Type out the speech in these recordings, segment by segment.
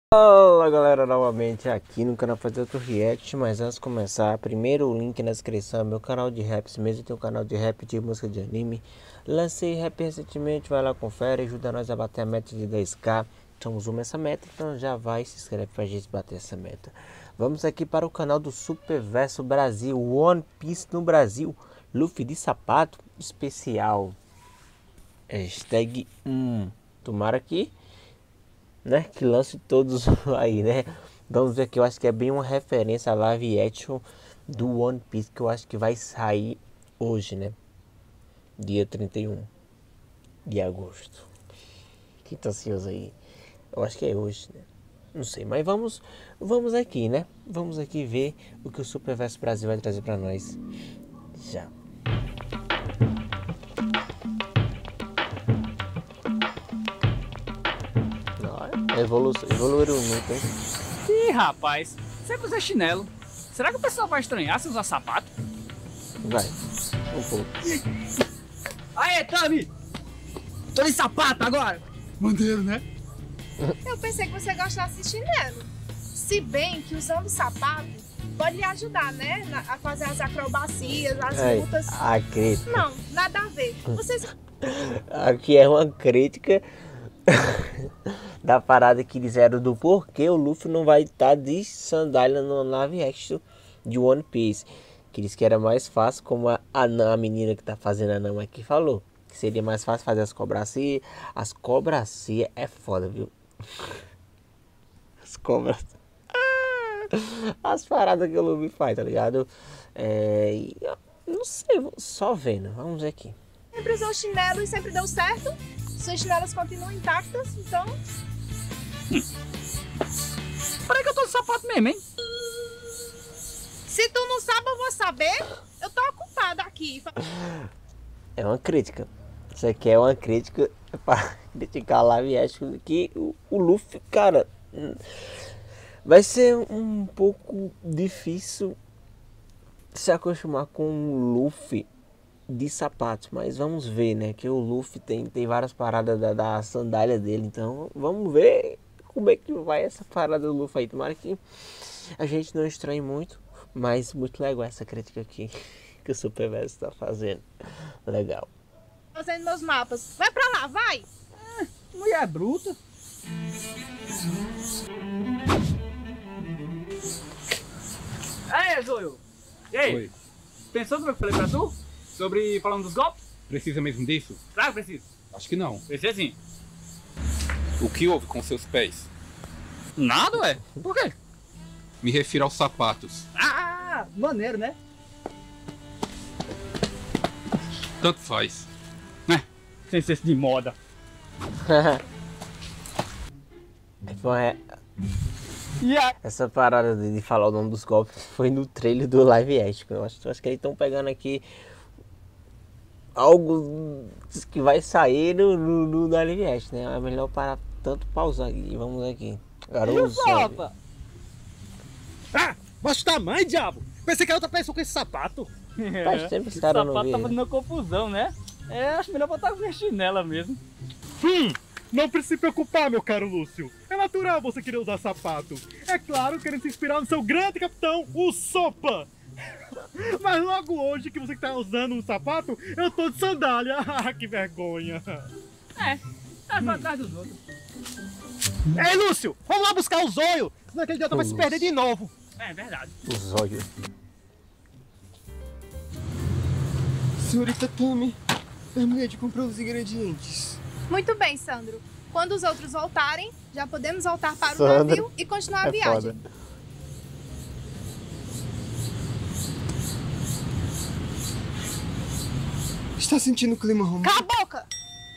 Fala galera, novamente aqui no canal Fazer Outro React. Mas antes de começar, primeiro o link na descrição, meu canal de raps mesmo, tem um canal de rap de música de anime. Lancei rap recentemente, vai lá, confere, ajuda nós a bater a meta de 10k. Estamos rumo a essa meta, então já vai, se inscreve pra gente bater essa meta. Vamos aqui para o canal do Superverso Brasil, One Piece no Brasil, Luffy de sapato especial. Hashtag tomara que que lance todos aí, né? Vamos ver aqui, eu acho que é bem uma referência à live action do One Piece, que eu acho que vai sair hoje, né? Dia 31 de agosto. Quem tá ansioso aí? Eu acho que é hoje, né? Não sei, mas vamos aqui, né? Vamos aqui ver o que o Superverso Brasil vai trazer pra nós. Já. Evoluíram muito, hein? Ih, rapaz, sempre usa chinelo. Será que o pessoal vai estranhar se usar sapato? Vai, um pouco. Aê, Tami! Tô de sapato agora! Maneiro, né? Eu pensei que você gostasse de chinelo. Se bem que usando sapato pode lhe ajudar, né? A fazer as acrobacias, as lutas. A crítica. Não, nada a ver. Vocês... Aqui é uma crítica da parada que disseram do porquê o Luffy não vai estar de sandália no live action de One Piece. Que disse que era mais fácil, como a menina que tá fazendo a Nami aqui falou. Que seria mais fácil fazer as cobracias. As cobracias é foda, viu? As cobras. As paradas que o Luffy faz, tá ligado? Não sei, só vendo. Vamos ver aqui. sempre usou chinelo e sempre deu certo. Suas chinelas continuam intactas, então... Peraí que eu tô de sapato mesmo, hein? Se tu não sabe, eu vou saber. Eu tô ocupada aqui. É uma crítica. Isso aqui é uma crítica para criticar a live action que o Luffy, cara, vai ser um pouco difícil se acostumar com o Luffy de sapatos, mas vamos ver, né, que o Luffy tem várias paradas da sandália dele, então vamos ver como é que vai essa parada do Luffy aí. Tomara que a gente não estranhe muito, mas muito legal essa crítica aqui que o Superverso tá fazendo. Legal. Fazendo meus mapas. Vai pra lá, vai! Mulher bruta. Aí, Zoio. E aí? Oi. Pensou no que eu falei pra tu? Sobre falando dos golpes? Precisa mesmo disso? Claro que preciso. Acho que não. Precisa sim. O que houve com seus pés? Nada, ué. Por quê? Me refiro aos sapatos. Ah, maneiro, né? Tanto faz. Sem senso de moda. Essa parada de falar o nome dos golpes foi no trailer do live action. Eu acho que eles estão pegando aqui algo que vai sair no live action, né? É melhor parar tanto pausar aqui. Vamos aqui. Garoto. Ah, mas tamanho, diabo! Pensei que era outra pessoa com esse sapato. Faz tempo que esse cara não sapato vê, tá né? fazendo confusão, né? Acho melhor botar com minha chinela mesmo. Não precisa se preocupar, meu caro Lúcio. É natural você querer usar sapato. É claro, querendo se inspirar no seu grande capitão, o Sopa. Mas logo hoje que você tá usando um sapato, eu tô de sandália. Ah, que vergonha. Vai atrás dos outros. Ei, Lúcio, vamos lá buscar o Zóio. Senão aquele idiota vai se perder de novo. É verdade. Os olhos. Senhorita Tami, terminei de comprar os ingredientes. Muito bem, Sandro. Quando os outros voltarem, já podemos voltar para o Sandro, navio e continuar a viagem. foda. Está sentindo o clima romântico? Cala a boca!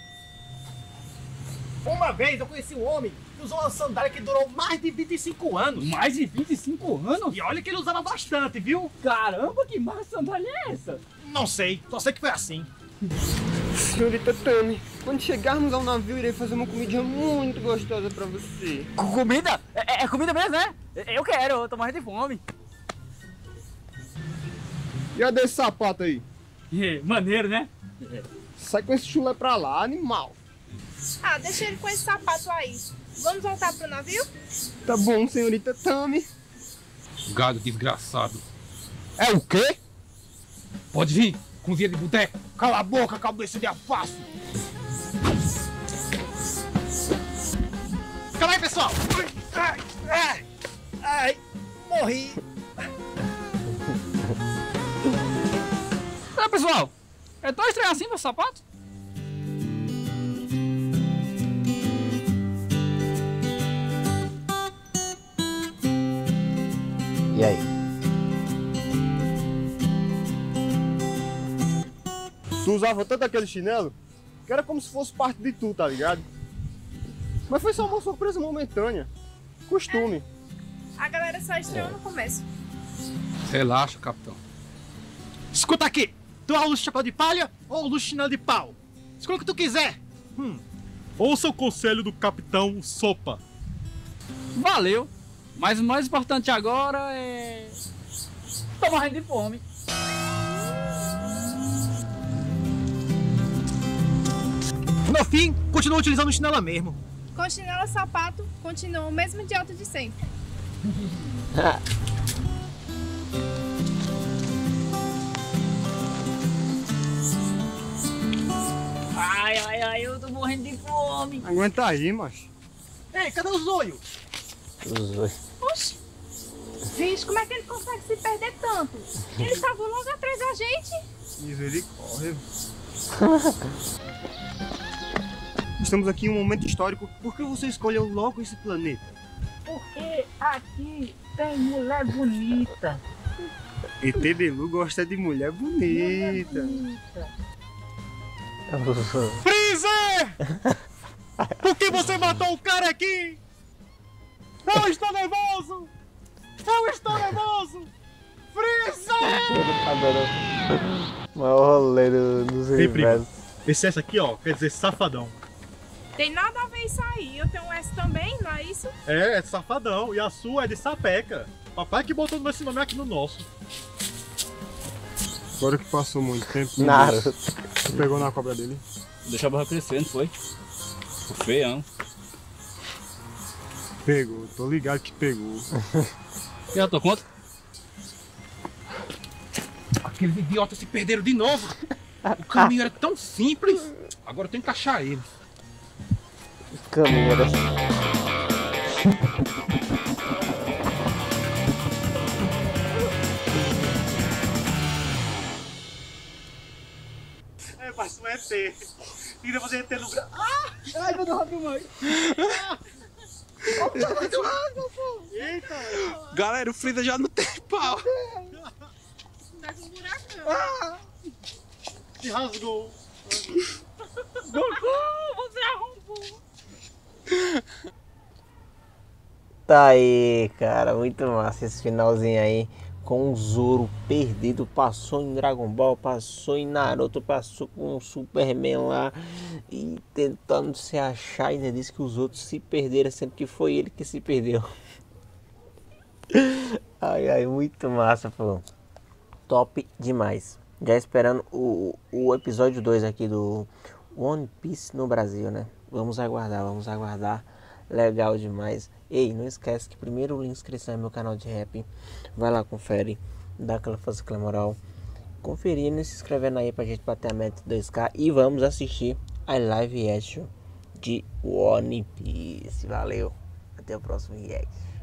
Uma vez eu conheci um homem que usou uma sandália que durou mais de 25 anos. Mais de 25 anos? E olha que ele usava bastante, viu? Caramba, que massa sandália é essa? Não sei, só sei que foi assim. Senhorita Tami, quando chegarmos ao navio, irei fazer uma comidinha muito gostosa pra você. Comida? É comida mesmo, né? Eu quero, eu tô morrendo de fome. E a desse sapato aí? Maneiro, né? Sai com esse chulé pra lá, animal. Ah, deixa ele com esse sapato aí. Vamos voltar pro navio? Tá bom, senhorita Tami. Gado desgraçado. É o quê? Pode vir, cozinha de boteco. Cala a boca, cabeça de alface! Calma aí, pessoal! Ai, morri! Pessoal, é tão estranho assim meu sapato? E aí? Tu usava tanto aquele chinelo que era como se fosse parte de tu, tá ligado? Mas foi só uma surpresa momentânea. Costume. A galera só estreou no começo. Relaxa, capitão. Escuta aqui! Tu usa chapéu de palha ou usa chinelo de pau? Escolha o que tu quiser! Ouça o conselho do capitão Sopa. Valeu! Mas o mais importante agora é... tô morrendo de fome. No fim, continua utilizando o chinelo mesmo. Com chinelo e sapato, continua o mesmo idiota de sempre. Ai, eu tô morrendo de fome. Aguenta aí, macho. Ei, cadê o zóio? Os dois. Oxi! Vixe, como é que ele consegue se perder tanto? Ele estava logo atrás da gente. Misericórdia. Estamos aqui em um momento histórico. Por que você escolheu logo esse planeta? Porque aqui tem mulher bonita. ET Bilu gosta de mulher bonita. Freezer! Por que você matou o cara aqui? Eu estou nervoso! Eu estou nervoso! Freezer! Tá dando o maior rolê dos Ei, primo. universos. Esse S aqui, ó, quer dizer safadão. Tem nada a ver isso aí. Eu tenho um S também, não é isso? É safadão. E a sua é de sapeca. Papai que botou esse nome aqui no nosso. Agora que passou muito tempo. Naruto. Tu pegou na cobra dele? Deixa a barra crescer, não foi? Ficou feião. Pegou, tô ligado que pegou. E a tua conta? Aqueles idiotas se perderam de novo. O caminho era tão simples. Agora eu tenho que achar eles. Caminho era... É, mas tu é ET. E depois ET no braço. Ai, meu Deus, mãe. Eita! Galera, o Freezer já não tem pau. Tá com um buracão. Se rasgou. Goku, você arrombou. Tá aí, cara. Muito massa esse finalzinho aí. Com o Zoro perdido. Passou em Dragon Ball, passou em Naruto, passou com o Superman lá. E tentando se achar. Ainda disse que os outros se perderam, sendo que foi ele que se perdeu. Ai, muito massa, pô. Top demais. Já esperando o episódio 2 aqui do One Piece no Brasil, né? Vamos aguardar. Legal demais. Ei, não esquece que primeiro o link de inscrição é meu canal de rap. Vai lá, confere. Dá aquela força, aquela moral. Conferindo e se inscrevendo aí pra gente bater a meta de 2K. E vamos assistir a live action de One Piece. Valeu. Até o próximo react.